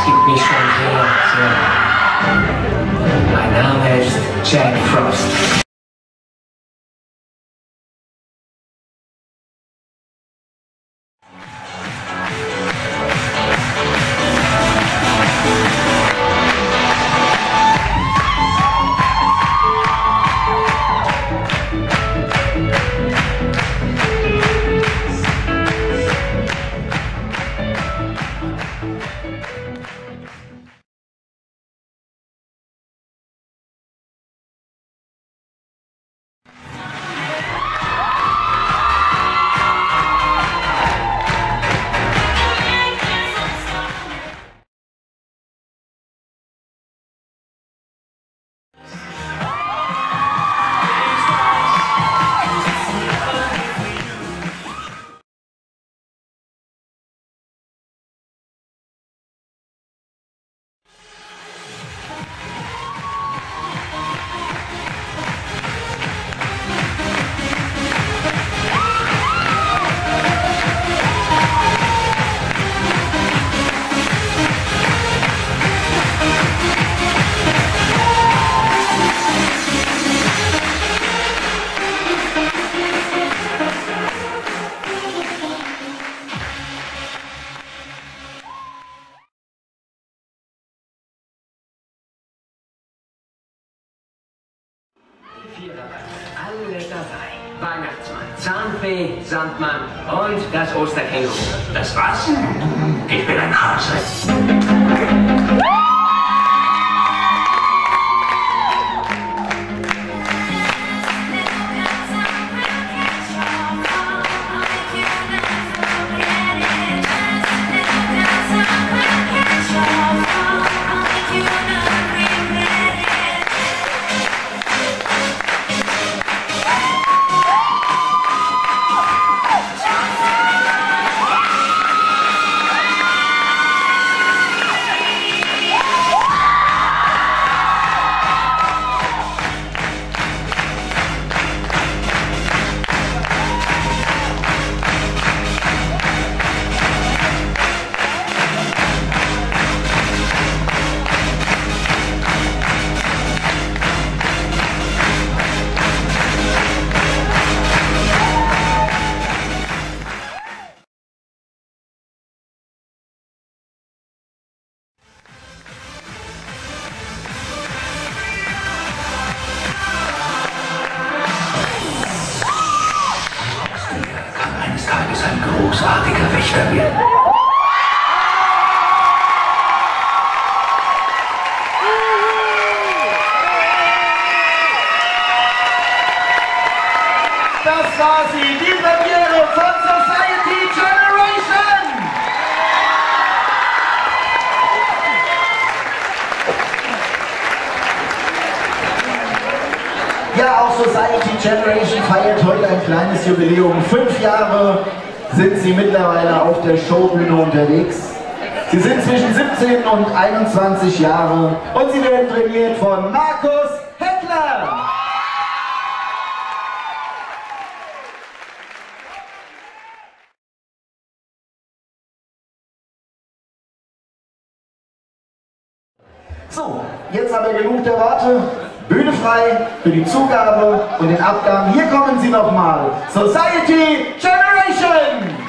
gibt mich schon sehr lange. Mein Name ist Jack Frost. Alle dabei. Weihnachtsmann, Zahnfee, Sandmann und das Osterkänguru. Das war's? Ich bin ein Hase. Ein großartiger Wächter werden. Das war sie, die Premiere von Society Generation! Ja, auch Society Generation feiert heute ein kleines Jubiläum. 5 Jahre sind sie mittlerweile auf der Showbühne unterwegs. Sie sind zwischen 17 und 21 Jahre und sie werden trainiert von Markus Hettler. So, jetzt aber genug der Worte. Bühne frei für die Zugabe und den Abgang. Hier kommen sie nochmal. Society Generation!